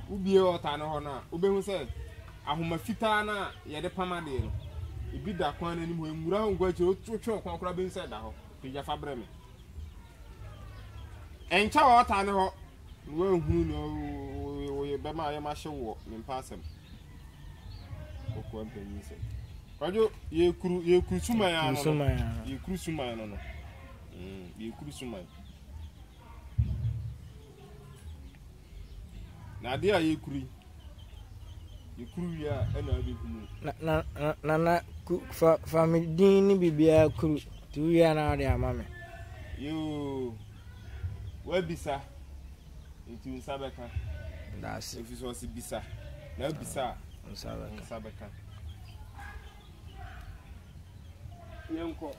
Ubi ota no ho na obehu se ahoma fitaa na ye de pama de no ibi da kwan na nim ho nwura ho ngwa che otwotwe kwan kora be nse da ho pija fa bre me encha ota ne ho we hunu no ye be ma ye ma hye wo me mpasem okwa mpanyi se kwajo ye kuru suman ya no ye kuru suman no ye kuru suman na dia ye kuru ya ena be hunu na family din ni bibia kuru tu ya na de amame yo we bisa itu nsabeka that's if you want bisa na bisa nsabeka yenko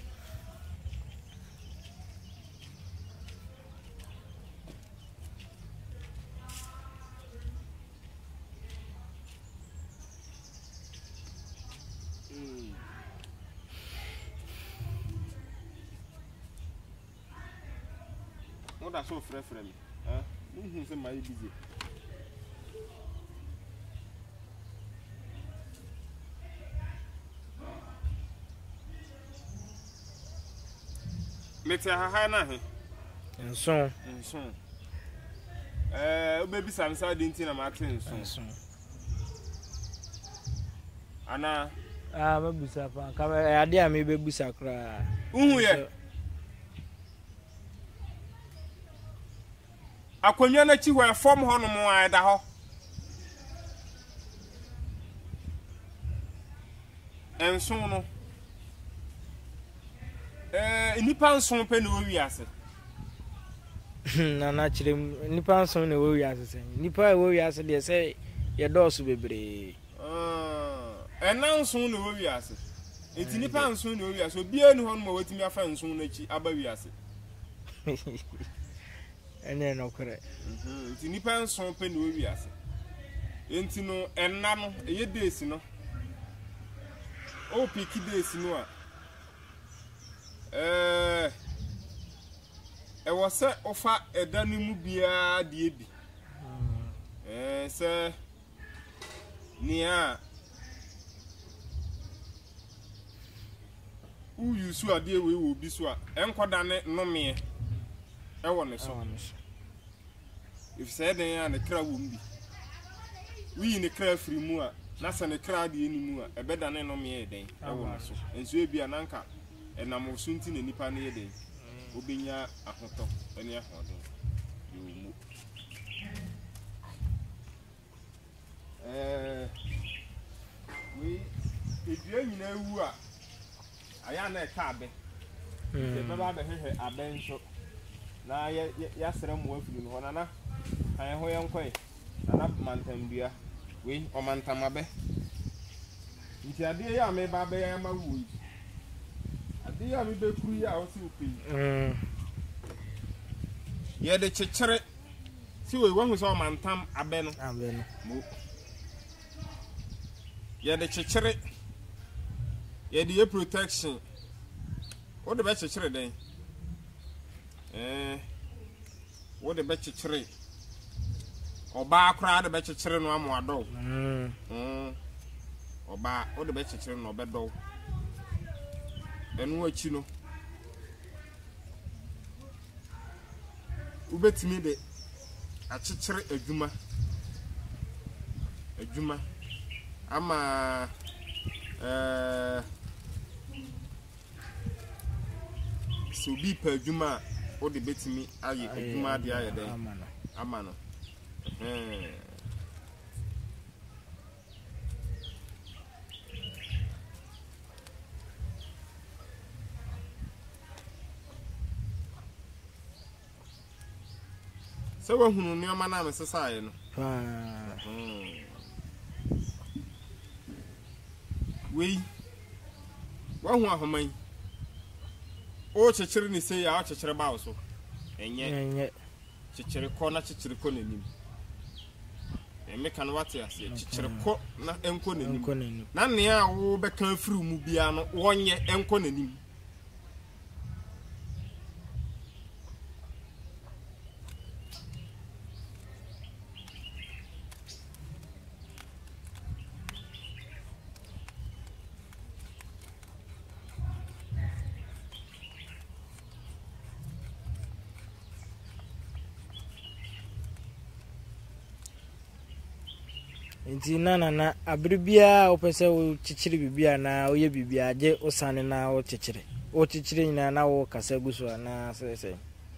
Moda so frefre me hu se mai busy mete ha na he enso obebi samsa de ntina ma ate enso ana babusa pa ka ade a me bebusa kra uhu ye akonwa na chi ho form ho no mo ada ho enso no nipa nso pe na owi ase na chire nipa nso na owi ase se nipa owi ase de se ye dosu bebre ena nso na owi ase eti nipa nso na owi ase obi enu ho no mo wetimi afa nso na chi aba wi ase ene no kore eti nipa nso pe na owi ase enti no enna no eye days no o piki days no a was a offer a danimu bia diebi. Sir near who you saw a dear we will be so. Uncle Dane no me. I want to so. If said they are the crowd won't be. We in the crowd free moor, not on the crowd anymore, a better than no me a day. I want so. And so be an anchor. And I'm soon in any panny day. Obinya a hotel, any hotel. We, if you know who are, I am a cabin. The Baba here a bench. Now, yesterday, I'm working on another. I am way on quay. Another mountain beer. We or Mantamabe. It's a dear, I may baby, I am a wood. I will be free out to yeah, the chichere. See, we want to mantam aben. Yeah, the chichere. Yeah, the protection. What the best chichere then? What the best chichere? Or bar crowd the best chichere no more dog. Or bar, what the best chichere no bed dog. And what you know, Ubet me the a chichere a juma. I'm a so be per juma or the bet me. Are you a juma the other day? Amano. So when you know my name is society, we one who may oh, Chichiri say our Chichiri Bowso, and yet Chichiri corner Chichiri Conin. And make an what I say, Chichiri court, not Enconin. None near all become through Mubiano, 1 year Enconin. Nti na abribia o pese o chichiri bibia na o ye bibia je o sane na o chichiri. O chichiri nyina na o kasa guso na se.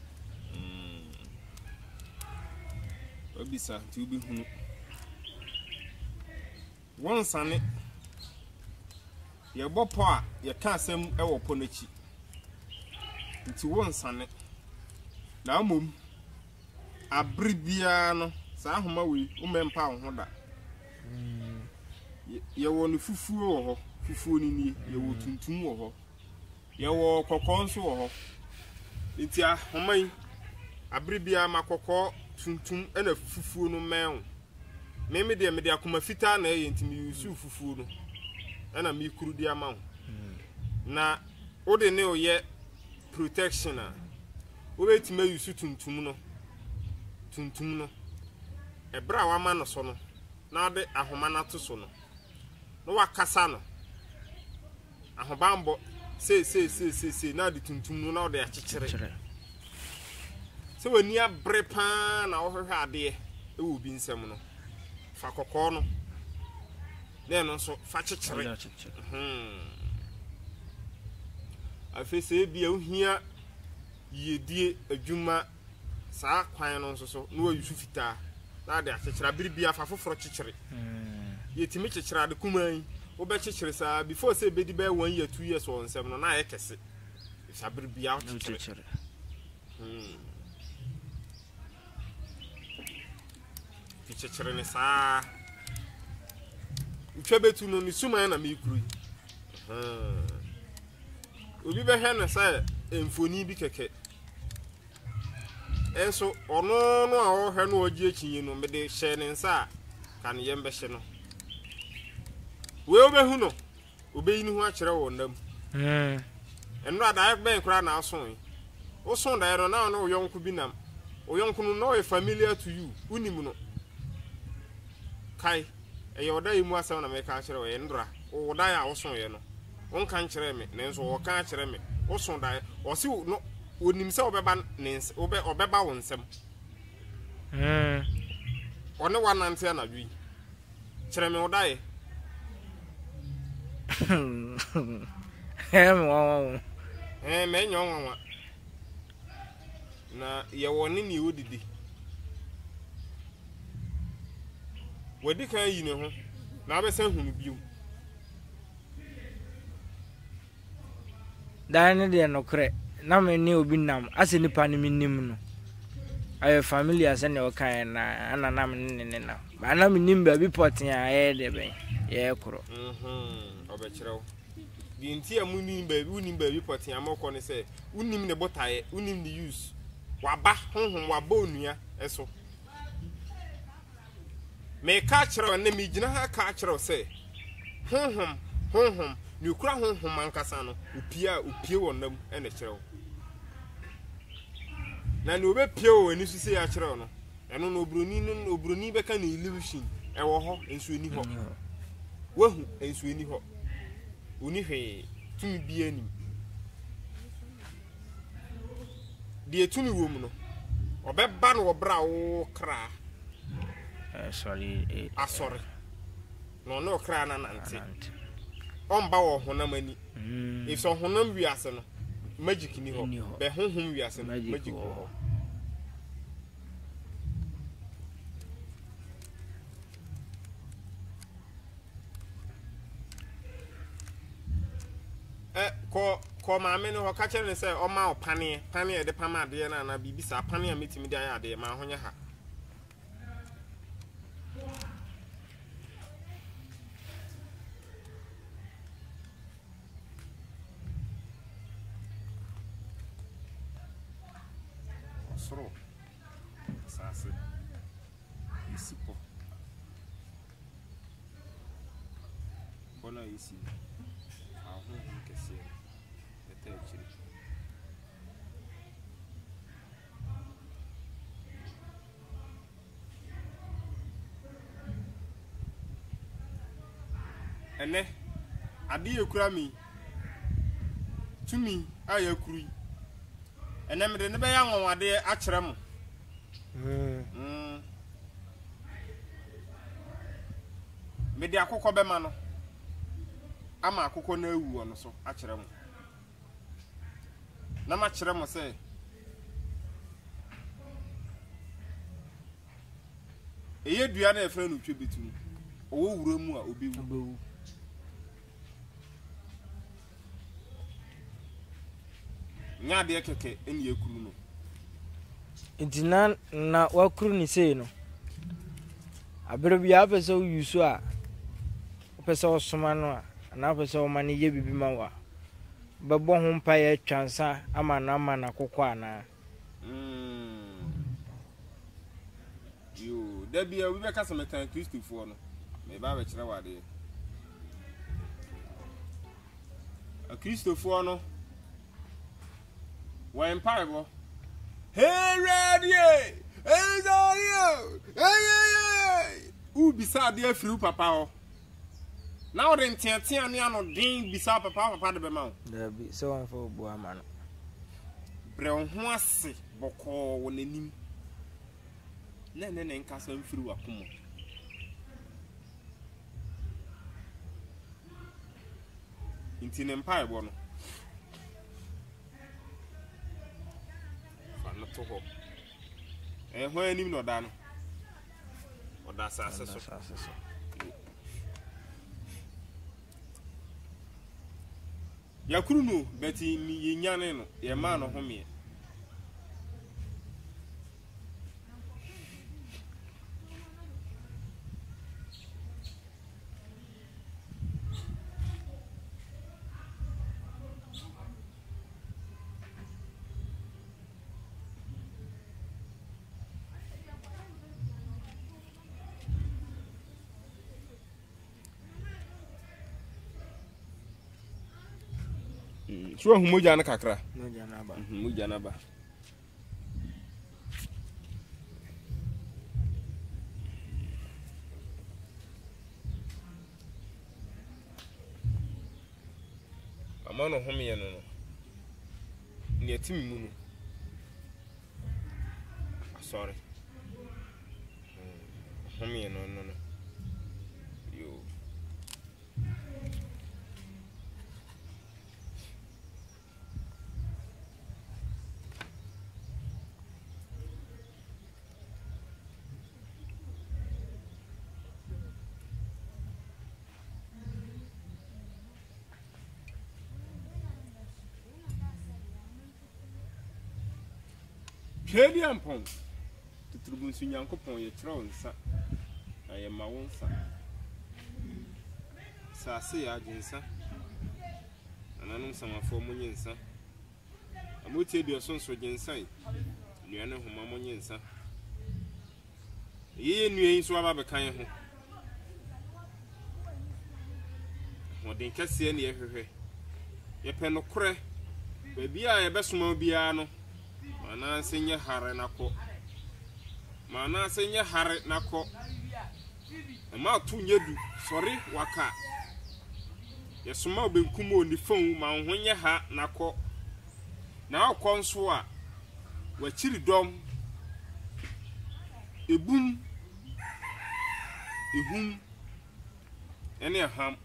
Obisa ti obi hunu. Won sane ye bopo a ye ka asem e wo po n'echi. Nti won sane na mom abribia no sa ahoma we wo mempa wo ho da. Ye wo no fufuo wo ho, fufuo ni nie, ye wo tuntum wo ho. Ye wo kokonso wo ho. Nti ahoma yi abribia makoko tuntum ena fufuo no men. Me de akoma fita na ye ntimi yusu fufuo no. Ena mi kuru di ama wo. Na wo de ne oye protection a wo betima yusu tuntum no. Tuntum no. Ebra wa ma no so no. Na de ahoma na to so no. No wakasa no. Ahobambo se na de tuntum no na de akyekere. Se wani abre pa na wo hwehwe ade e wo bi nsem no. Fa kokko no. Ne no so fa kyekere. Afese bia ohia yedie adwuma saa kwan no so no ayusu fita na de akyekere biribia fa foforo kyekere. Yetimi kyekere ade kuman wo be kyekere saa before say bedi be 1 year 2 years on nsem no na ayekese fa biribia kyekere. Kyekere ne saa utwebetu no ni suman na me kuru. Obi be hwe na say emfoni bi keke. Enso ono no a wo hwe no ogie kinyi no me de hye ne nsa kan yembe hye no. We obehu no obeyi ni ho a kire wo ndam. Enra da ben kura na ason. Wo son da no na wo yonko bi nam. Wo yonko no no e familiar to you. Unim no. Kai e yoda yimu asem na me ka kire wo endra. Wo da ya wo son ye no. Won kan kire me nenso wo kan kire me. Wo son da wo si no onim se obeba nens obeba wo nsem. One wanante na dwi. Kire me wo da ye. Me nyanwa na ye woni ni odidi wadi kan yi ne ho na abesan hunu biu dan de no kre na me ne obi nam ase nipa ne minim no aye family ase ne o kan na ana na me ne na ba na me nim ba bi potin a ye de ben ye kro obekrew di nti amunim ba unim ba bi potin amoko ne se unim ne botaye unim ne use waba honhom waba onua eso me ka kire na me gina ha ka kire se honhom ni kura honhom ankasa no opie wonam ene kire na ni obepie wo ani su se ya kire no eno no obroni be ka na illusion e wo ho ensu eni ho wahu ensu eni ho oni hwe tumi bi anim die tumi wo mu no obeba no obra wo kra sorry no kra na nante omba wo honam ani if so honam wiase no magic ni ho be honhom wiase no magic ho ko maame no ka kire ne say o ma opane e de pama de na bibisa pane a metimi de ayade ma honye ha osro sase isipo bona isi ahu kese etechiri ene ade ekura mi tumi ayakuru ene me de ne be ya nwonwade a kire mo me de akokɔ bɛma no ama akokɔ na ewu no so a kyerɛ mo na ma kyerɛ mo sɛ eye dua na efra no twe betu owo wura mu a obi wu nya de keke eni ekuru no intina na wakuru ni sei no abere bia apese wo yusu a apese wo soma no a na apese wo mane ye bibi ma wa bebo ho mpa ye twansa ama na kokko ana yo da bia we be ka semetan Christopher no me ba be kire wade a Christopher no wa empire hey radio hey radio hey bisa de afiri papa ho na o de ntiatia ne ano din bisa papa de be ma o da bi so wan fo bo ama no bre ho ase boko wo nanim ne nka sa mfiri wakomo inti ne mpa bo no fa no to ho ho anim no da no oda sa aseso yakuru no beti mi yenyane no ye ma no home so humoja na kakra moja na ba amano homiye no ni atimi mu no sorry homiye no yo Kedi ampon tutrubun sunyankopon ye kire wonsa na ye ma wonsa sase ya jinsa ananum samafo munyinsa amotie bi osonso jinsa nuane homa munyinsa ye nuen so aba bekan ho modin kase ne ye hwehwe ye pe no kore ba bia ye besoma bia no mana senye hare nako ma tunye du sorry waka yesoma obenkum oni fon ma honye ha nako na akonso a wachiri dom ebum ehum ene ham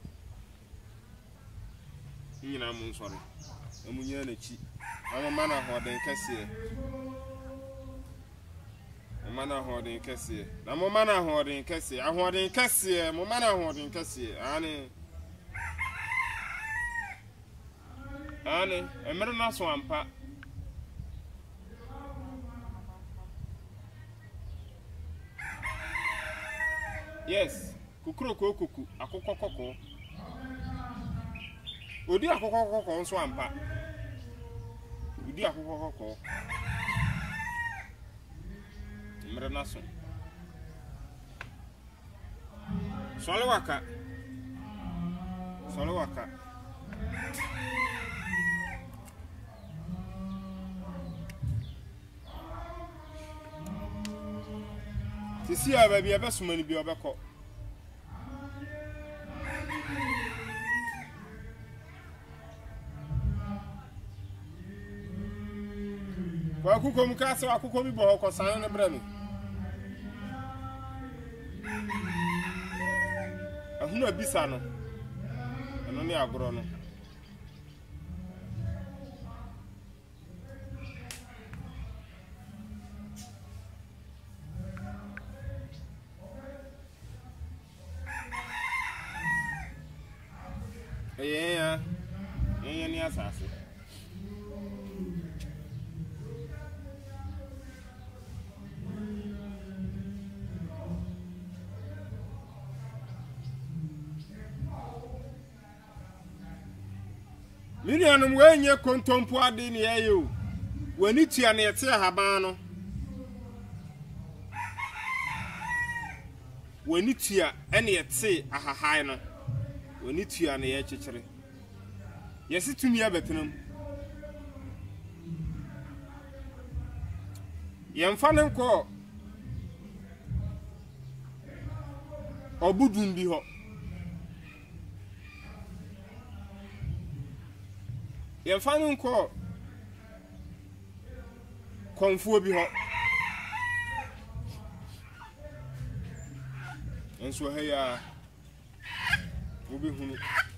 nyina mun sorry emunya na chi ama na hoden kese mana hoden kese na mo mana hoden kese ahoden kese mo mana hoden kese ane emere na so ampa yes kukuro kokuku akokko kokko odi akokko kokko so ampa odi akokko kokko emere na so solo waka tisi a baby abesumani bi obekọ kwa kuko mukase akụkọ mi bo hoko san ne brami ehunu abisa no eno ne agoro no yeah ni asase Miriam wenye kontompo ade ne yayo wani tua ne yete ahaban no wani tua ene yete ahahan no wani tua ne ye kyekere yesi tumi abetenam yemfa ne nko obudun bi ho yemfa ne nko konfuo bi ho enso ha ya obi hunu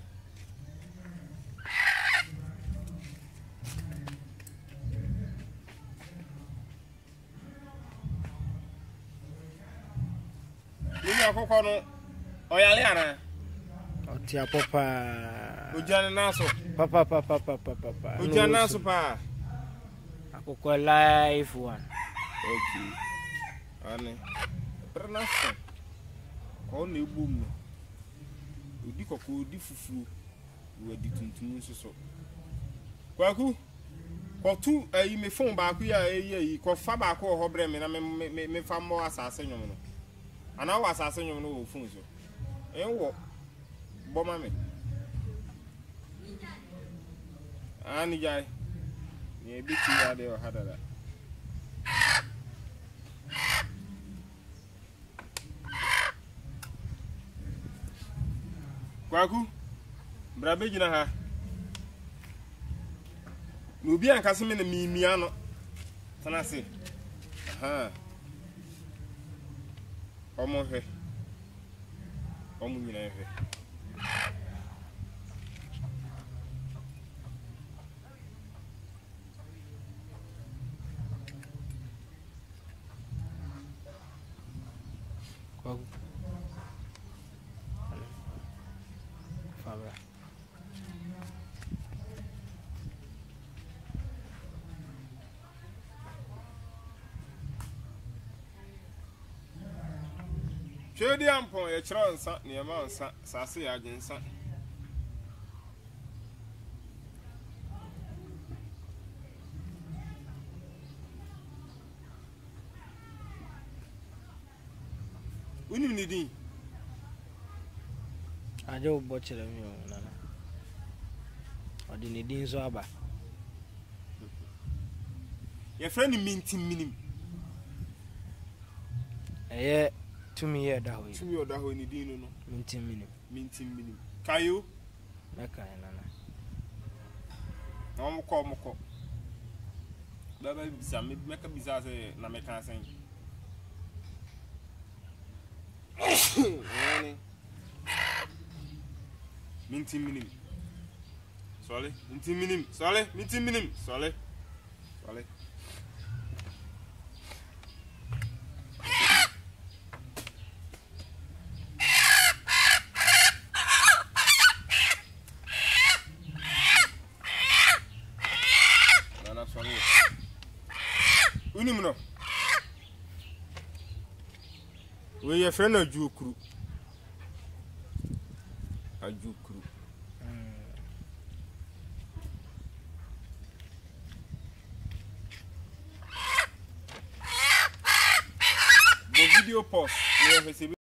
ni akoko no oyale ana otia papa ujana naso papa ujana naso pa akoko life one okay ane pernaso ko na egbum no odi kokko odi fufu wadi tuntum nsoso kwaku kotu ayi me phone ba ku ya ayi ko fa ba ko ho bre me na me fa mo asase nyom no ana wa asase nyom no wo phone so enwo boma me ani jai ye biti ya de o hadara kwaku brabe gina ha no bi ankase me na mimia no tanase aha omo he omo nyina he kwaku fabra Chedi ampon ye chiro nsa niema nsa sase ya agensa unim ni din aje obo chere mi o nana odi ni din so aba ye friend minti minim tumi ye da hoyi tumi oda ho ni din no minti minim kayo meka nana omko baba bisa meka bisa se na meka sen minti minim sorry minti minim sorry unim no we your friend Agyareko video post we have